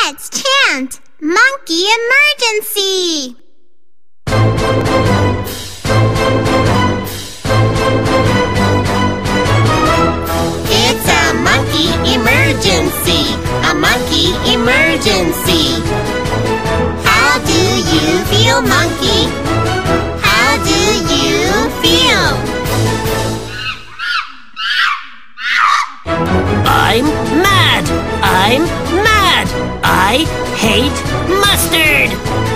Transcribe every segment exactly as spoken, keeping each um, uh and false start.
Let's chant Monkey Emergency! It's a monkey emergency, a monkey emergency. How do you feel, monkey? How do you feel? I'm mad! I'm mad! I hate mustard!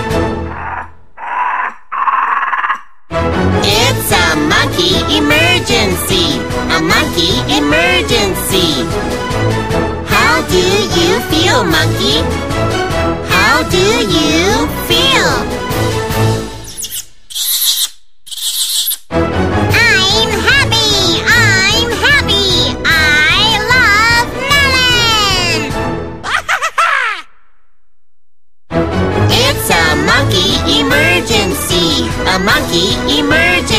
It's a monkey emergency, a monkey emergency. How do you feel, monkey? How do you feel? I'm happy! I'm happy! I love melon! It's a monkey emergency, a monkey emergency.